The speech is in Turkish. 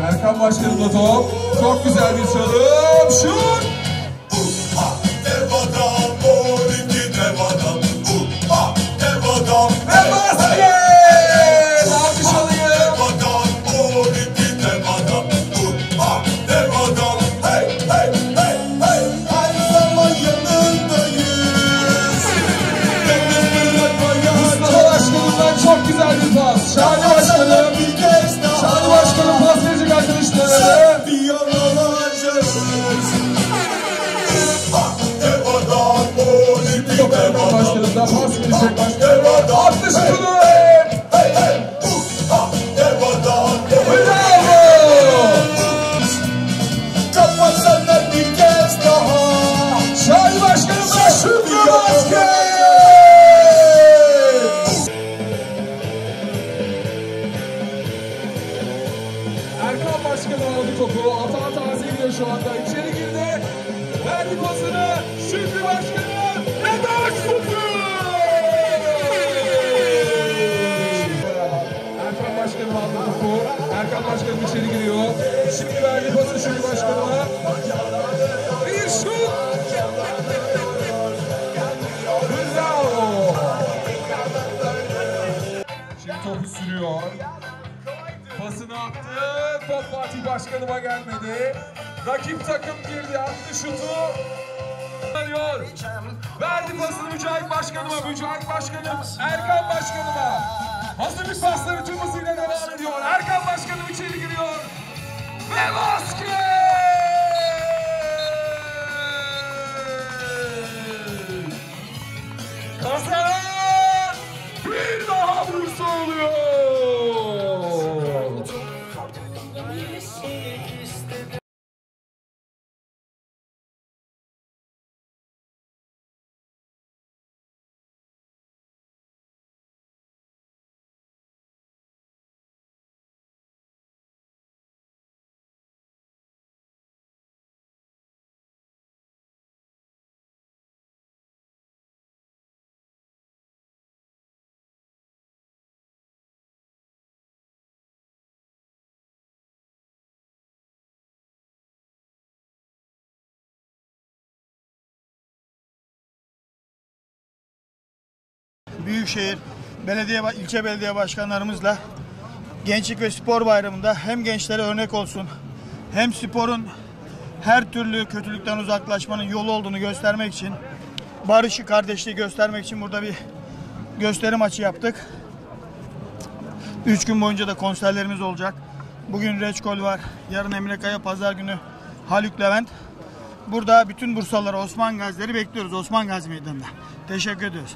Erkan Başkanım'la top. Çok güzel bir çalım. Şut! Ve basket! Alkış alayım. Mustafa Başkanım'dan çok güzel bir pas. Şahane Başkanım. Şahane Başkanım pas verecek arkadaşlar. Şimdi Erkan Başkanım'dan pas verecek başkanım. Attı şutunu. Şahane Başkanım'dan şut ve basket. Erkan Başkanım aldı topu. Atağa taze gidiyor şu anda. İçeri girdi. Verdi pasını. Şimdi Başkanım. Ve taş topu. Erkan Başkanım aldı topu. Erkan Başkanım içeri giriyor. Şimdi verdi pası Şükrü Başkanım'a. Bir şut. Bravo. Şimdi topu sürüyor. Pasını attı. Top Fatih Başkanıma gelmedi. Rakip takım girdi. Attı şutu. Verdi pasını Mücahit Başkanıma. Mücahit Başkanım Erkan Başkanıma. Hazırlık pasları tüm hızıyla devam ediyor. Erkan Başkanım içeri giriyor. Ve basket! Kazanan bir daha Bursa oluyor. Büyükşehir ilçe belediye başkanlarımızla Gençlik ve Spor Bayramı'nda hem gençlere örnek olsun hem sporun her türlü kötülükten uzaklaşmanın yolu olduğunu göstermek için, barışı, kardeşliği göstermek için burada bir gösteri maçı yaptık. 3 gün boyunca da konserlerimiz olacak. Bugün Reçkol var, yarın Emre Kaya, pazar günü Haluk Levent. Burada bütün Bursalıları, Osman Gazileri bekliyoruz Osman Gazi Meydanı'nda. Teşekkür ediyoruz.